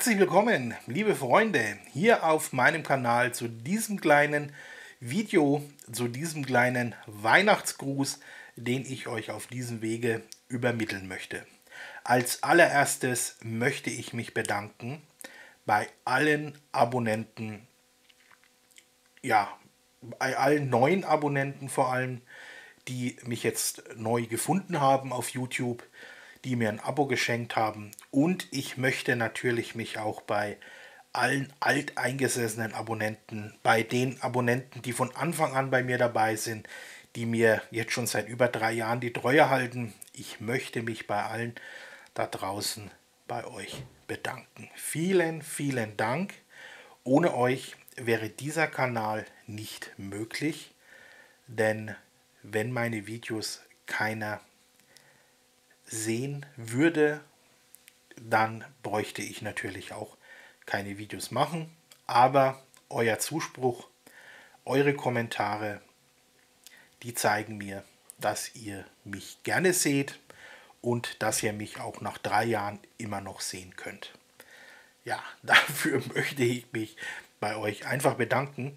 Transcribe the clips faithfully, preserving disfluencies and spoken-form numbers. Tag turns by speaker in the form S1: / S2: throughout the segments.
S1: Herzlich willkommen, liebe Freunde, hier auf meinem Kanal zu diesem kleinen Video, zu diesem kleinen Weihnachtsgruß, den ich euch auf diesem Wege übermitteln möchte. Als allererstes möchte ich mich bedanken bei allen Abonnenten, ja, bei allen neuen Abonnenten vor allem, die mich jetzt neu gefunden haben auf YouTube, die mir ein Abo geschenkt haben. Und ich möchte natürlich mich auch bei allen alteingesessenen Abonnenten, bei den Abonnenten, die von Anfang an bei mir dabei sind, die mir jetzt schon seit über drei Jahren die Treue halten, ich möchte mich bei allen da draußen bei euch bedanken. Vielen, vielen Dank. Ohne euch wäre dieser Kanal nicht möglich, denn wenn meine Videos keiner sehen würde, dann bräuchte ich natürlich auch keine Videos machen. Aber euer Zuspruch, eure Kommentare, die zeigen mir, dass ihr mich gerne seht und dass ihr mich auch nach drei Jahren immer noch sehen könnt. Ja, dafür möchte ich mich bei euch einfach bedanken.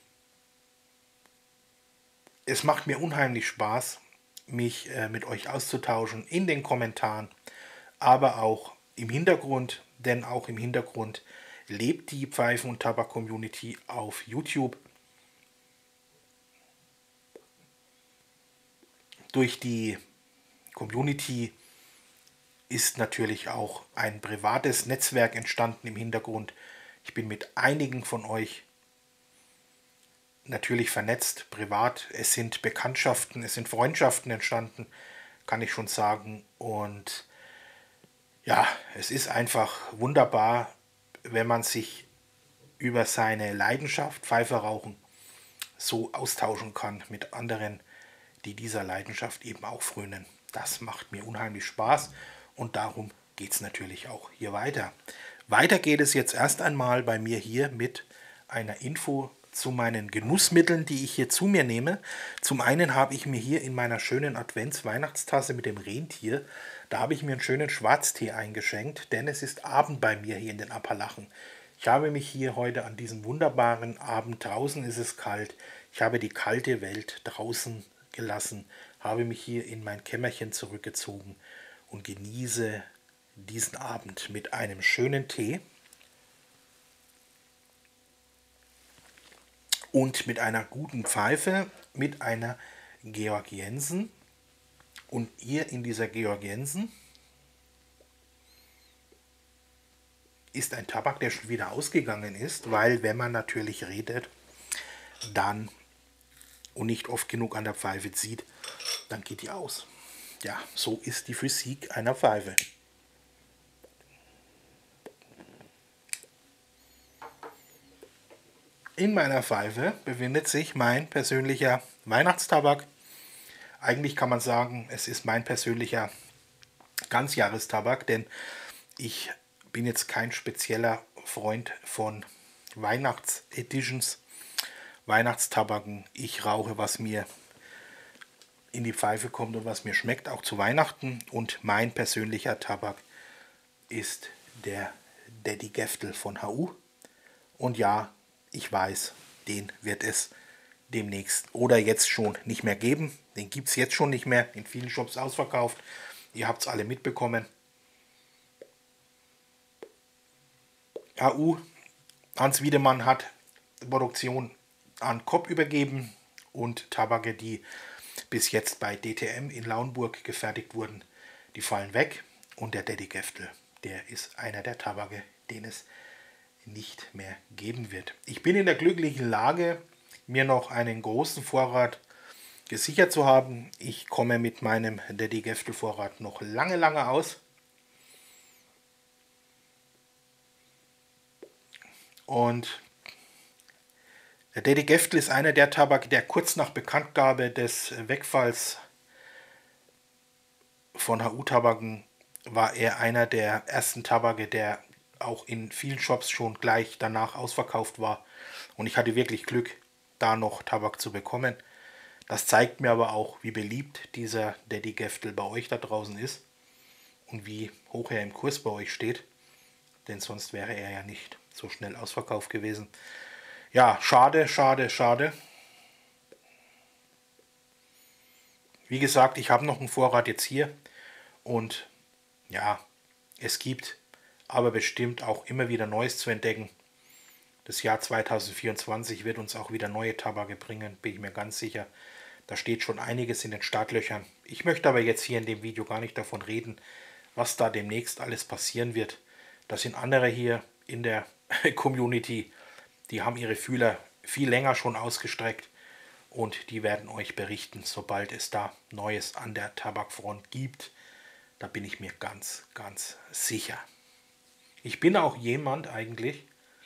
S1: Es macht mir unheimlich Spaß, mich äh, mit euch auszutauschen in den Kommentaren, aber auch im Hintergrund, denn auch im Hintergrund lebt die Pfeifen- und Tabak-Community auf YouTube. Durch die Community ist natürlich auch ein privates Netzwerk entstanden im Hintergrund. Ich bin mit einigen von euch natürlich vernetzt, privat. Es sind Bekanntschaften, es sind Freundschaften entstanden, kann ich schon sagen. Und ja, es ist einfach wunderbar, wenn man sich über seine Leidenschaft, Pfeife rauchen, so austauschen kann mit anderen, die dieser Leidenschaft eben auch frönen. Das macht mir unheimlich Spaß und darum geht es natürlich auch hier weiter. Weiter geht es jetzt erst einmal bei mir hier mit einer Info zu meinen Genussmitteln, die ich hier zu mir nehme. Zum einen habe ich mir hier in meiner schönen Advents-Weihnachtstasse mit dem Rentier, da habe ich mir einen schönen Schwarztee eingeschenkt, denn es ist Abend bei mir hier in den Appalachen. Ich habe mich hier heute an diesem wunderbaren Abend, draußen ist es kalt, ich habe die kalte Welt draußen gelassen, habe mich hier in mein Kämmerchen zurückgezogen und genieße diesen Abend mit einem schönen Tee und mit einer guten Pfeife, mit einer Georgiensen. Und hier in dieser Georgiensen ist ein Tabak, der schon wieder ausgegangen ist, weil wenn man natürlich redet, dann und nicht oft genug an der Pfeife zieht, dann geht die aus. Ja, so ist die Physik einer Pfeife. In meiner Pfeife befindet sich mein persönlicher Weihnachtstabak. Eigentlich kann man sagen, es ist mein persönlicher Ganzjahrestabak, denn ich bin jetzt kein spezieller Freund von Weihnachtseditions, Weihnachtstabaken. Ich rauche, was mir in die Pfeife kommt und was mir schmeckt, auch zu Weihnachten. Und mein persönlicher Tabak ist der Daddy Geftel von H U. Und ja, ich weiß, den wird es demnächst oder jetzt schon nicht mehr geben. Den gibt es jetzt schon nicht mehr, in vielen Shops ausverkauft. Ihr habt es alle mitbekommen. H U, Hans Wiedemann hat die Produktion an Kopp übergeben und Tabake, die bis jetzt bei D T M in Lauenburg gefertigt wurden, die fallen weg. Und der Daddy Geftel, der ist einer der Tabake, den es nicht mehr geben wird. Ich bin in der glücklichen Lage, mir noch einen großen Vorrat gesichert zu haben. Ich komme mit meinem Daddy Geftel Vorrat noch lange, lange aus. Und der Daddy Geftel ist einer der Tabak, der kurz nach Bekanntgabe des Wegfalls von H U-Tabaken war er einer der ersten Tabake, der auch in vielen Shops schon gleich danach ausverkauft war. Und ich hatte wirklich Glück, da noch Tabak zu bekommen. Das zeigt mir aber auch, wie beliebt dieser Daddy Geftel bei euch da draußen ist und wie hoch er im Kurs bei euch steht. denn sonst wäre er ja nicht so schnell ausverkauft gewesen. Ja, schade, schade, schade. Wie gesagt, ich habe noch einen Vorrat jetzt hier und ja, es gibt aber bestimmt auch immer wieder Neues zu entdecken. Das Jahr zweitausendvierundzwanzig wird uns auch wieder neue Tabake bringen, bin ich mir ganz sicher. Da steht schon einiges in den Startlöchern. Ich möchte aber jetzt hier in dem Video gar nicht davon reden, was da demnächst alles passieren wird. Das sind andere hier in der Community, die haben ihre Fühler viel länger schon ausgestreckt und die werden euch berichten, sobald es da Neues an der Tabakfront gibt. Da bin ich mir ganz, ganz sicher. Ich bin auch jemand eigentlich,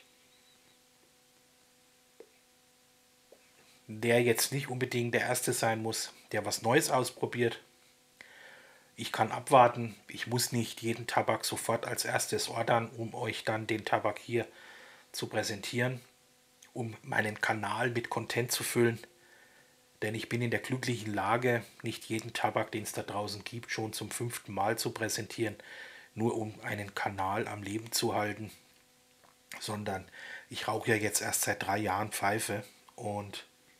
S1: der jetzt nicht unbedingt der Erste sein muss, der was Neues ausprobiert. Ich kann abwarten, ich muss nicht jeden Tabak sofort als erstes ordern, um euch dann den Tabak hier zu präsentieren, um meinen Kanal mit Content zu füllen. Denn ich bin in der glücklichen Lage, nicht jeden Tabak, den es da draußen gibt, schon zum fünften Mal zu präsentieren, nur um einen Kanal am Leben zu halten, sondern ich rauche ja jetzt erst seit drei Jahren Pfeife und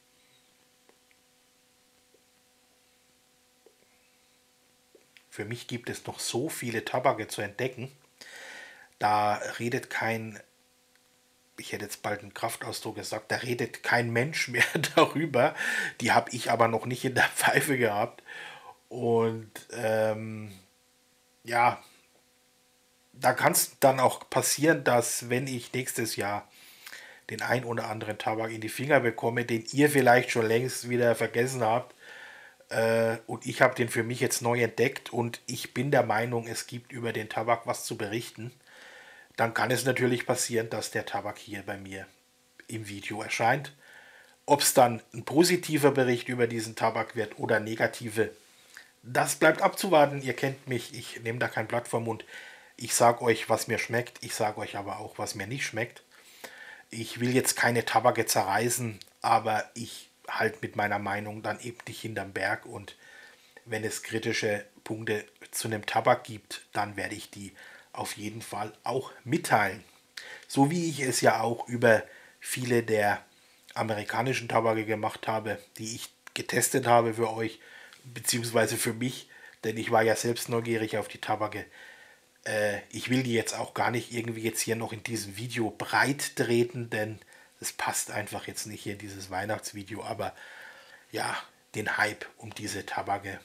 S1: für mich gibt es noch so viele Tabake zu entdecken. Da redet kein, ich hätte jetzt bald einen Kraftausdruck gesagt, da redet kein Mensch mehr darüber. Die habe ich aber noch nicht in der Pfeife gehabt. Und ähm, ja, da kann es dann auch passieren, dass wenn ich nächstes Jahr den ein oder anderen Tabak in die Finger bekomme, den ihr vielleicht schon längst wieder vergessen habt, äh, und ich habe den für mich jetzt neu entdeckt und ich bin der Meinung, es gibt über den Tabak was zu berichten, dann kann es natürlich passieren, dass der Tabak hier bei mir im Video erscheint. Ob es dann ein positiver Bericht über diesen Tabak wird oder negative, das bleibt abzuwarten. Ihr kennt mich, ich nehme da kein Blatt vom Mund. Ich sage euch, was mir schmeckt, ich sage euch aber auch, was mir nicht schmeckt. Ich will jetzt keine Tabake zerreißen, aber ich halt mit meiner Meinung dann eben nicht hinterm Berg, und wenn es kritische Punkte zu einem Tabak gibt, dann werde ich die auf jeden Fall auch mitteilen. So wie ich es ja auch über viele der amerikanischen Tabake gemacht habe, die ich getestet habe für euch, beziehungsweise für mich, denn ich war ja selbst neugierig auf die Tabake. Äh, ich will die jetzt auch gar nicht irgendwie jetzt hier noch in diesem Video breit treten, denn es passt einfach jetzt nicht hier in dieses Weihnachtsvideo, aber ja, den Hype um diese Tabake,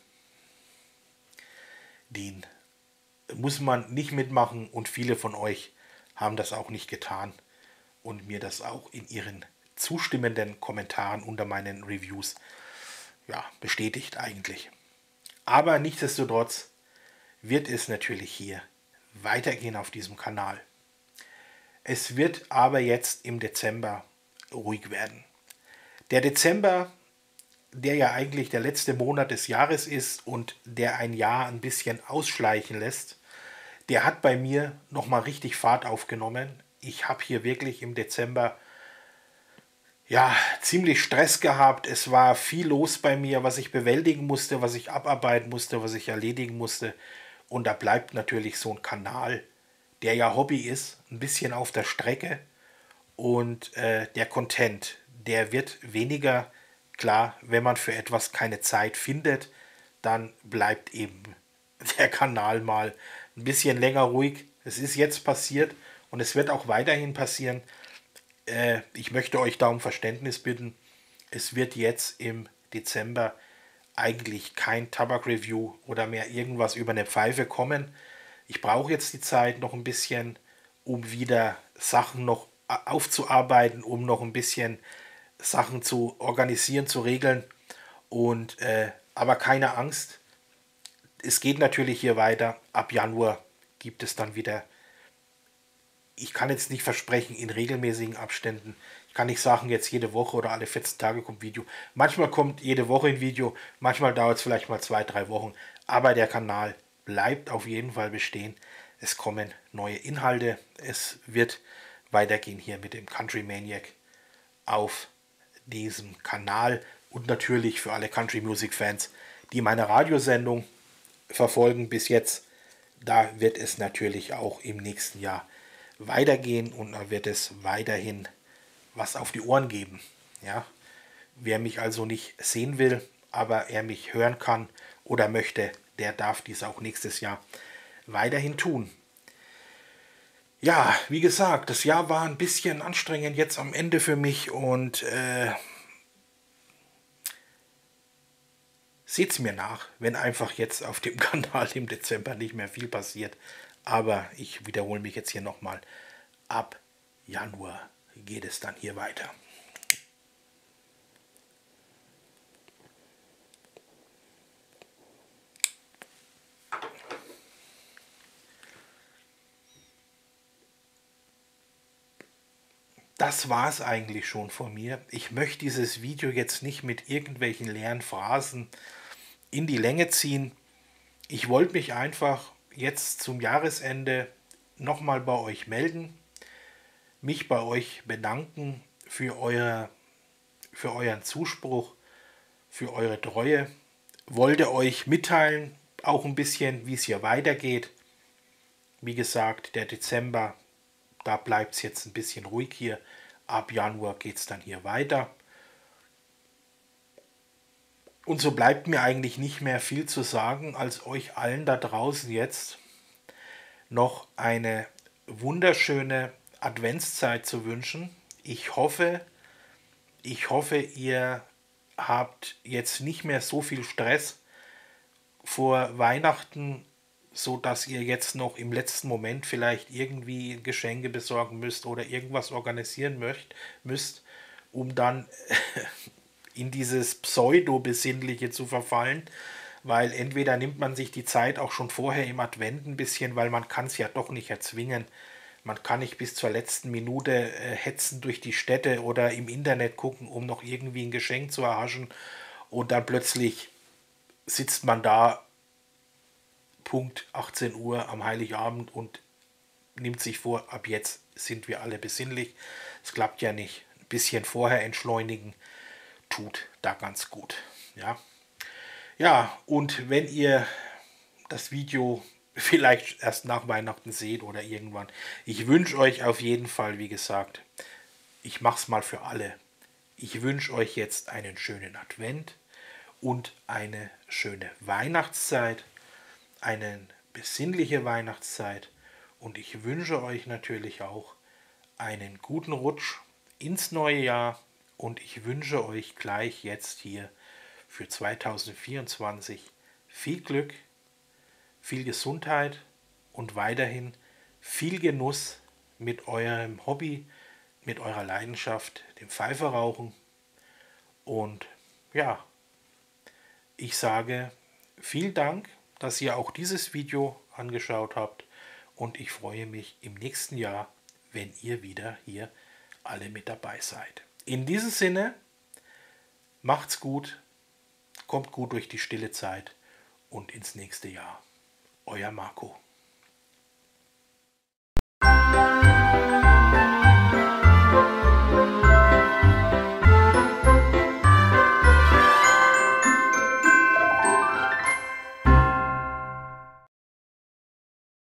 S1: den muss man nicht mitmachen, und viele von euch haben das auch nicht getan und mir das auch in ihren zustimmenden Kommentaren unter meinen Reviews ja, bestätigt eigentlich. Aber nichtsdestotrotz wird es natürlich hier weitergehen auf diesem Kanal. Es wird aber jetzt im Dezember ruhig werden. Der Dezember, der ja eigentlich der letzte Monat des Jahres ist und der ein Jahr ein bisschen ausschleichen lässt, der hat bei mir nochmal richtig Fahrt aufgenommen. Ich habe hier wirklich im Dezember ja, ziemlich Stress gehabt. Es war viel los bei mir, was ich bewältigen musste, was ich abarbeiten musste, was ich erledigen musste. Und da bleibt natürlich so ein Kanal, der ja Hobby ist, ein bisschen auf der Strecke. Und äh, der Content, der wird weniger. Klar, wenn man für etwas keine Zeit findet, dann bleibt eben der Kanal mal ein bisschen länger ruhig. Es ist jetzt passiert und es wird auch weiterhin passieren. Äh, ich möchte euch da um Verständnis bitten. Es wird jetzt im Dezember eigentlich kein Tabak-Review oder mehr irgendwas über eine Pfeife kommen. Ich brauche jetzt die Zeit noch ein bisschen, um wieder Sachen noch aufzuarbeiten, um noch ein bisschen Sachen zu organisieren, zu regeln. Und äh, aber keine Angst. Es geht natürlich hier weiter. Ab Januar gibt es dann wieder, ich kann jetzt nicht versprechen, in regelmäßigen Abständen. Ich kann nicht sagen, jetzt jede Woche oder alle vierzehn Tage kommt Video. Manchmal kommt jede Woche ein Video, manchmal dauert es vielleicht mal zwei, drei Wochen. Aber der Kanal bleibt auf jeden Fall bestehen. Es kommen neue Inhalte. Es wird weitergehen hier mit dem Country Maniac auf diesem Kanal. Und natürlich für alle Country Music Fans, die meine Radiosendung verfolgen bis jetzt, da wird es natürlich auch im nächsten Jahr weitergehen und da wird es weiterhin was auf die Ohren geben. Ja? Wer mich also nicht sehen will, aber er mich hören kann oder möchte, der darf dies auch nächstes Jahr weiterhin tun. Ja, wie gesagt, das Jahr war ein bisschen anstrengend jetzt am Ende für mich und äh, seht's mir nach, wenn einfach jetzt auf dem Kanal im Dezember nicht mehr viel passiert. Aber ich wiederhole mich jetzt hier nochmal. Ab Januar geht es dann hier weiter. Das war es eigentlich schon von mir. Ich möchte dieses Video jetzt nicht mit irgendwelchen leeren Phrasen in die Länge ziehen. Ich wollte mich einfach jetzt zum Jahresende nochmal bei euch melden, mich bei euch bedanken für, eure, für euren Zuspruch, für eure Treue. Wollte euch mitteilen, auch ein bisschen, wie es hier weitergeht. Wie gesagt, der Dezember, da bleibt es jetzt ein bisschen ruhig hier. Ab Januar geht es dann hier weiter. Und so bleibt mir eigentlich nicht mehr viel zu sagen, als euch allen da draußen jetzt noch eine wunderschöne Adventszeit zu wünschen. Ich hoffe, ich hoffe, ihr habt jetzt nicht mehr so viel Stress vor Weihnachten, so dass ihr jetzt noch im letzten Moment vielleicht irgendwie Geschenke besorgen müsst oder irgendwas organisieren möcht, müsst, um dann in dieses Pseudo-Besinnliche zu verfallen, weil entweder nimmt man sich die Zeit auch schon vorher im Advent ein bisschen, weil man kann es ja doch nicht erzwingen. Man kann nicht bis zur letzten Minute äh, hetzen durch die Städte oder im Internet gucken, um noch irgendwie ein Geschenk zu erhaschen und dann plötzlich sitzt man da Punkt achtzehn Uhr am Heiligabend und nimmt sich vor, ab jetzt sind wir alle besinnlich. Es klappt ja nicht. Ein bisschen vorher entschleunigen tut da ganz gut. Ja, ja, und wenn ihr das Video vielleicht erst nach Weihnachten seht oder irgendwann, ich wünsche euch auf jeden Fall, wie gesagt, ich mache es mal für alle. Ich wünsche euch jetzt einen schönen Advent und eine schöne Weihnachtszeit, eine besinnliche Weihnachtszeit und ich wünsche euch natürlich auch einen guten Rutsch ins neue Jahr und ich wünsche euch gleich jetzt hier für zweitausendvierundzwanzig viel Glück, viel Gesundheit und weiterhin viel Genuss mit eurem Hobby, mit eurer Leidenschaft, dem Pfeiferauchen. Und ja, ich sage vielen Dank, dass ihr auch dieses Video angeschaut habt und ich freue mich im nächsten Jahr, wenn ihr wieder hier alle mit dabei seid. In diesem Sinne, macht's gut, kommt gut durch die stille Zeit und ins nächste Jahr. Euer Marco.